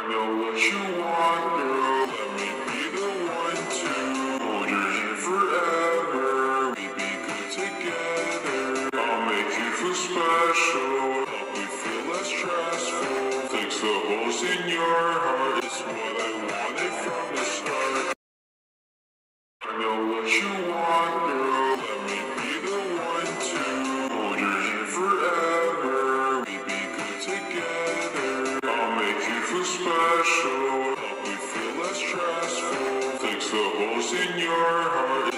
know what you want, girl. Let me be the one to hold your hand forever. We be good together. I'll make you feel special. Help you feel less stressful. Fix the holes in your heart. It's what I wanted from the start. I know what you want, girl. Let me be the one to hold your hand forever. We be good together. I'll make you feel special. Help you feel less stressful. Fix the holes in your heart.